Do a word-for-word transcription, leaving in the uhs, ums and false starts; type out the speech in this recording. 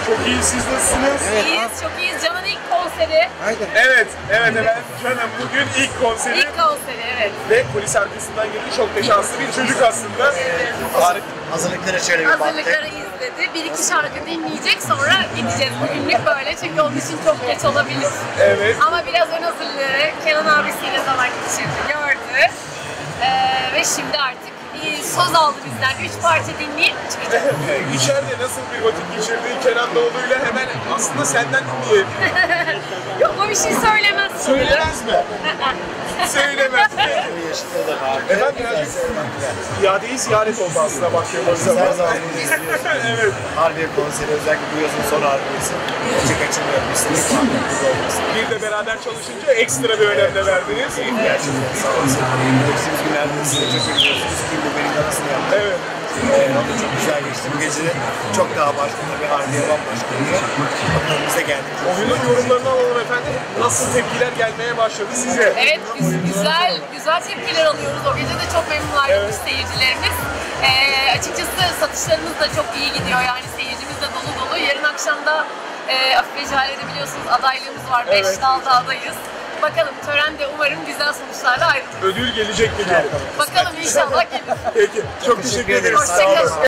Çok iyi, siz nasılsınız? Evet. İyiyiz, çok iyiyiz. Can'ın ilk konseri. Aynen. Evet, evet efendim. Canım bugün ilk konseri. İlk konseri, evet. Ve polis arkasından geldi. Çok da şanslı bir çocuk aslında. Evet. Harika. Hazırlıkları şöyle bir baktık. Hazırlıkları izledi. Bir iki şarkı dinleyecek, sonra gideceğiz. Bugünlük böyle çünkü onun için çok geç olabilir. Evet. Ama biraz ön hazırlığı Kenan abisiyle zaman geçirdi, gördü. Ee, ve şimdi artık bir söz aldı bizden. Üç parça dinleyip çıkacak. İçeride nasıl bir vakit geçirdi Kenan Doğulu'yla hemen aslında senden dinleyelim. Yok, o bir şey söylemez. Söylemez mi? Söylemez. Bu yaşında da var. Efendim birazcık iadeyi ziyaret oldu aslında baktığımız zaman. Her zaman bunu izliyoruz. Evet. Harbiye konseri özellikle bu yazın son harbiyesi. Açık açılma yapmışsınız. Bir de beraber çalışınca ekstra bir önem de verdiniz. Gerçekten sağ olsun. Geçtiğimiz günlerde size çok biliyorsunuz. Kim bu benim arasını yaptı. Evet. Ee, o da çok güzel geçti. Bu gece de çok daha başka bir harbiye bambaşka oluyor. Bakalım biz de geldik. Oyunun yorumlarını alalım efendim. Nasıl tepkiler gelmeye başladı size? Evet, güz- güzel güzel tepkiler alıyoruz. O gece de çok memnun ayrılmış Evet. seyircilerimiz. Ee, açıkçası satışlarımız da çok iyi gidiyor. Yani seyircimiz de dolu dolu. Yarın akşam da e, Afife ve Jale'de biliyorsunuz adaylığımız var. Beş Evet. dalda adayız. Bakalım tören de umarım güzel sonuçlarla ayrılır. Ödül gelecek mi? Bakalım inşallah gelir. Peki. Çok teşekkür ederiz. Hoşçakalın.